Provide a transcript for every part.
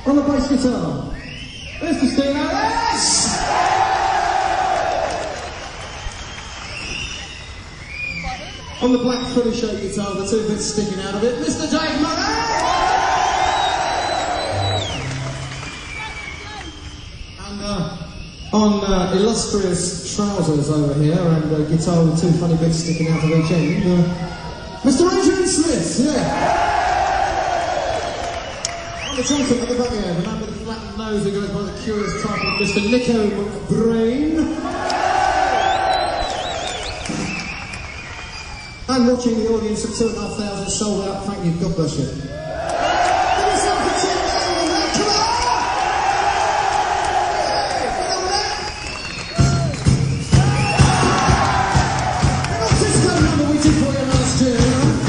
On the bass guitar, Mr. Steve Ellis. On the black fully shaped guitar, the two bits sticking out of it, Mr. Dave Murray. And on illustrious trousers over here, and a guitar with two funny bits sticking out of each end, Mr. Adrian Smith, yeah. On the trumpet at the back end, the man with the flattened nose who goes by the curious title of Mr. Nico McBrain. And watching the audience of 2,500 sold out, thank you, God bless you. Give yourself a cheer down on that, come on! Hey, what's this kind of number we did for you last year, you know?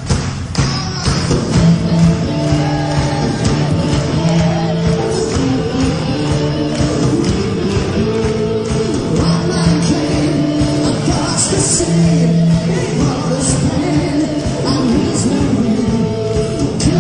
One man came across the sea. Pain, and he's no real.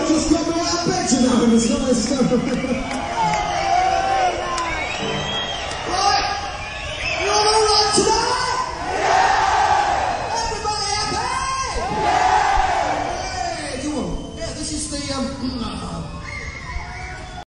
just got me out of bed, you know, and it's nice.